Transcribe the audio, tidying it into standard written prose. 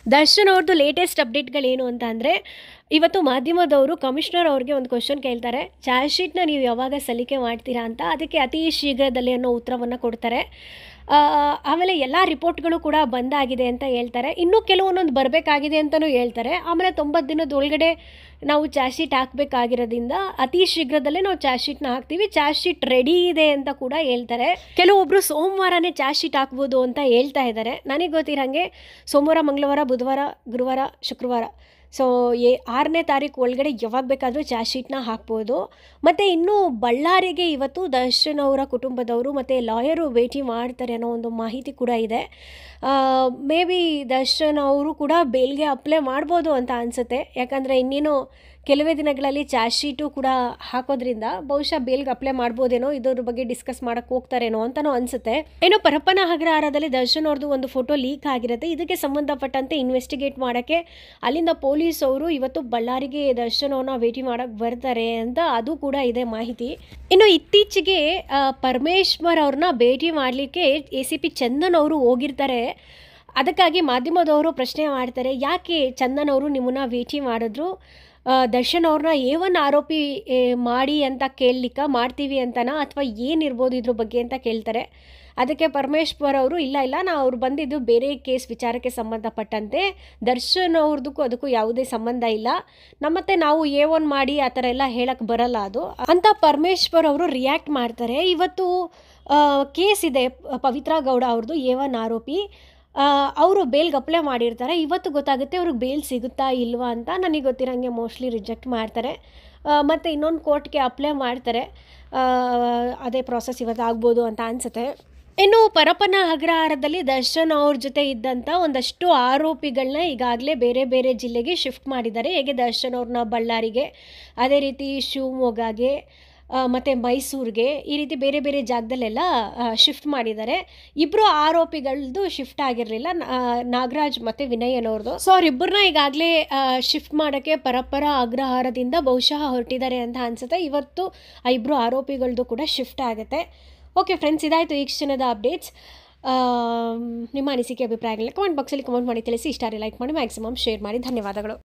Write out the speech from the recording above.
ದರ್ಶನ್ ಅವ್ರದ್ದು ಲೇಟೆಸ್ಟ್ ಅಪ್ಡೇಟ್ಗಳೇನು ಅಂತ ಅಂದರೆ, ಇವತ್ತು ಮಾಧ್ಯಮದವರು ಕಮಿಷನರ್ ಅವ್ರಿಗೆ ಒಂದು ಕ್ವಶನ್ ಕೇಳ್ತಾರೆ, ಚಾರ್ಜ್ ಶೀಟ್ನ ನೀವು ಯಾವಾಗ ಸಲ್ಲಿಕೆ ಮಾಡ್ತೀರಾ ಅಂತ. ಅದಕ್ಕೆ ಅತಿ ಶೀಘ್ರದಲ್ಲಿ ಅನ್ನೋ ಉತ್ತರವನ್ನು ಕೊಡ್ತಾರೆ. ಆಮೇಲೆ ಎಲ್ಲ ರಿಪೋರ್ಟ್ಗಳು ಕೂಡ ಬಂದಾಗಿದೆ ಅಂತ ಹೇಳ್ತಾರೆ. ಇನ್ನೂ ಕೆಲವೊಂದೊಂದು ಬರಬೇಕಾಗಿದೆ ಅಂತಲೂ ಹೇಳ್ತಾರೆ. ಆಮೇಲೆ 90 ದಿನದ ಒಳಗಡೆ ನಾವು ಚಾರ್ಜ್ ಶೀಟ್ ಹಾಕಬೇಕಾಗಿರೋದ್ರಿಂದ ಅತಿ ಶೀಘ್ರದಲ್ಲೇ ನಾವು ಚಾರ್ಜ್ ಶೀಟ್ನ ಹಾಕ್ತೀವಿ, ಚಾರ್ಜ್ ಶೀಟ್ ರೆಡಿ ಇದೆ ಅಂತ ಕೂಡ ಹೇಳ್ತಾರೆ. ಕೆಲವೊಬ್ಬರು ಸೋಮವಾರನೇ ಚಾರ್ಜ್ ಶೀಟ್ ಹಾಕ್ಬೋದು ಅಂತ ಹೇಳ್ತಾ ಇದ್ದಾರೆ. ನನಗೆ ಗೊತ್ತಿರೋಂಗೆ ಸೋಮವಾರ, ಮಂಗಳವಾರ, ಬುಧವಾರ, ಗುರುವಾರ, ಶುಕ್ರವಾರ, ಸೊ 6ನೇ ತಾರೀಕು ಒಳಗಡೆ ಯಾವಾಗ ಬೇಕಾದರೂ ಚಾರ್ಜ್ ಶೀಟ್ನ ಹಾಕ್ಬೋದು. ಮತ್ತು ಇನ್ನೂ ಬಳ್ಳಾರಿಗೆ ಇವತ್ತು ದರ್ಶನ್ ಅವರ ಕುಟುಂಬದವರು ಮತ್ತು ಲಾಯರು ಭೇಟಿ ಮಾಡ್ತಾರೆ ಅನ್ನೋ ಒಂದು ಮಾಹಿತಿ ಕೂಡ ಇದೆ. ಮೇ ಬಿ ದರ್ಶನ್ ಅವರು ಕೂಡ ಬೇಲ್ಗೆ ಅಪ್ಲೈ ಮಾಡ್ಬೋದು ಅಂತ ಅನಿಸುತ್ತೆ. ಯಾಕಂದರೆ ಇನ್ನೇನು ಕೆಲವೇ ದಿನಗಳಲ್ಲಿ ಚಾರ್ಜ್ ಶೀಟು ಕೂಡ ಹಾಕೋದ್ರಿಂದ ಬಹುಶಃ ಬೇಲ್ಗೆ ಅಪ್ಲೈ ಮಾಡ್ಬೋದೇನೋ, ಇದ್ರ ಬಗ್ಗೆ ಡಿಸ್ಕಸ್ ಮಾಡೋಕ್ಕೆ ಹೋಗ್ತಾರೇನೋ ಅಂತಲೂ ಅನಿಸುತ್ತೆ. ಏನೋ ಪರಪ್ಪನ ಅಗ್ರಹಾರದಲ್ಲಿ ದರ್ಶನ್ ಅವ್ರದ್ದು ಒಂದು ಫೋಟೋ ಲೀಕ್ ಆಗಿರುತ್ತೆ. ಇದಕ್ಕೆ ಸಂಬಂಧಪಟ್ಟಂತೆ ಇನ್ವೆಸ್ಟಿಗೇಟ್ ಮಾಡೋಕ್ಕೆ ಅಲ್ಲಿಂದ ಪೊಲೀಸ್ ಅವರು ಇವತ್ತು ಬಳ್ಳಾರಿಗೆ ದರ್ಶನ್ ಅವ್ರನ್ನ ಭೇಟಿ ಮಾಡೋಕ್ಕೆ ಬರ್ತಾರೆ ಅಂತ ಅದು ಕೂಡ ಇದೆ ಮಾಹಿತಿ. ಇನ್ನು ಇತ್ತೀಚೆಗೆ ಪರಮೇಶ್ವರ್ ಅವ್ರನ್ನ ಭೇಟಿ ಮಾಡಲಿಕ್ಕೆ ACP ಚಂದನ್ ಅವರು ಹೋಗಿರ್ತಾರೆ. ಅದಕ್ಕಾಗಿ ಮಾಧ್ಯಮದವರು ಪ್ರಶ್ನೆ ಮಾಡ್ತಾರೆ, ಯಾಕೆ ಚಂದನ್ ಅವರು ನಿಮ್ಮನ್ನ ಭೇಟಿ ಮಾಡಿದ್ರು, ದರ್ಶನ್ ಅವ್ರನ್ನ A1 ಆರೋಪಿ ಮಾಡಿ ಅಂತ ಕೇಳಲಿಕ್ಕೆ ಮಾಡ್ತೀವಿ ಅಂತನಾ ಅಥವಾ ಏನಿರ್ಬೋದು ಇದ್ರ ಬಗ್ಗೆ ಅಂತ ಕೇಳ್ತಾರೆ. ಅದಕ್ಕೆ ಪರಮೇಶ್ವರ್ ಅವರು ಇಲ್ಲ ನಾವು ಅವ್ರು ಬಂದಿದ್ದು ಬೇರೆ ಕೇಸ್ ವಿಚಾರಕ್ಕೆ ಸಂಬಂಧಪಟ್ಟಂತೆ, ದರ್ಶನ್ ಅವ್ರದಕ್ಕೂ ಅದಕ್ಕೂ ಯಾವುದೇ ಸಂಬಂಧ ಇಲ್ಲ, ಮತ್ತೆ ನಾವು A1 ಮಾಡಿ ಆ ಥರ ಎಲ್ಲ ಹೇಳಕ್ಕೆ ಬರಲ್ಲ ಅದು ಅಂತ ಪರಮೇಶ್ವರ್ ಅವರು ರಿಯಾಕ್ಟ್ ಮಾಡ್ತಾರೆ. ಇವತ್ತು ಕೇಸ್ ಇದೆ ಪವಿತ್ರ ಗೌಡ ಅವ್ರದ್ದು, A1 ಆರೋಪಿ. ಅವರು ಬೇಲ್ಗೆ ಅಪ್ಲೈ ಮಾಡಿರ್ತಾರೆ. ಇವತ್ತು ಗೊತ್ತಾಗುತ್ತೆ ಅವ್ರಿಗೆ ಬೇಲ್ ಸಿಗುತ್ತಾ ಇಲ್ವಾ ಅಂತ. ನನಗೆ ಗೊತ್ತಿರೋಂಗೆ ಮೋಸ್ಟ್ಲಿ ರಿಜೆಕ್ಟ್ ಮಾಡ್ತಾರೆ. ಮತ್ತು ಇನ್ನೊಂದು ಕೋರ್ಟ್ಗೆ ಅಪ್ಲೈ ಮಾಡ್ತಾರೆ. ಅದೇ ಪ್ರಾಸೆಸ್ ಇವತ್ತು ಆಗ್ಬೋದು ಅಂತ ಅನಿಸುತ್ತೆ. ಇನ್ನು ಪರಪ್ಪನ ಅಗ್ರಹಾರದಲ್ಲಿ ದರ್ಶನ್ ಅವ್ರ ಜೊತೆ ಇದ್ದಂಥ ಒಂದಷ್ಟು ಆರೋಪಿಗಳನ್ನ ಈಗಾಗಲೇ ಬೇರೆ ಬೇರೆ ಜಿಲ್ಲೆಗೆ ಶಿಫ್ಟ್ ಮಾಡಿದ್ದಾರೆ. ಹೇಗೆ ದರ್ಶನ್ ಅವ್ರನ್ನ ಬಳ್ಳಾರಿಗೆ, ಅದೇ ರೀತಿ ಶಿವಮೊಗ್ಗಗೆ, ಮತ್ತು ಮೈಸೂರಿಗೆ, ಈ ರೀತಿ ಬೇರೆ ಬೇರೆ ಜಾಗದಲ್ಲೆಲ್ಲ ಶಿಫ್ಟ್ ಮಾಡಿದ್ದಾರೆ. ಇಬ್ಬರು ಆರೋಪಿಗಳದ್ದು ಶಿಫ್ಟ್ ಆಗಿರಲಿಲ್ಲ, ನಾಗರಾಜ್ ಮತ್ತು ವಿನಯ್ ಅನ್ನೋರ್ದು. ಸೊ ಅವರಿಬ್ಬರನ್ನ ಈಗಾಗಲೇ ಶಿಫ್ಟ್ ಮಾಡೋಕ್ಕೆ ಪರಪ್ಪರ ಅಗ್ರಹಾರದಿಂದ ಬಹುಶಃ ಹೊರಟಿದ್ದಾರೆ ಅಂತ ಅನಿಸುತ್ತೆ. ಇವತ್ತು ಆ ಇಬ್ಬರು ಆರೋಪಿಗಳದ್ದು ಕೂಡ ಶಿಫ್ಟ್ ಆಗುತ್ತೆ. ಓಕೆ ಫ್ರೆಂಡ್ಸ್, ಇದಾಯಿತು ಈ ಕ್ಷಣದ ಅಪ್ಡೇಟ್ಸ್. ನಿಮ್ಮ ಅನಿಸಿಕೆ ಅಭಿಪ್ರಾಯಗಳನ್ನ ಕಮೆಂಟ್ ಬಾಕ್ಸಲ್ಲಿ ಕಮೆಂಟ್ ಮಾಡಿ ತಿಳಿಸಿ. ಇಷ್ಟ ಲೈಕ್ ಮಾಡಿ, ಮ್ಯಾಕ್ಸಿಮಮ್ ಶೇರ್ ಮಾಡಿ. ಧನ್ಯವಾದಗಳು.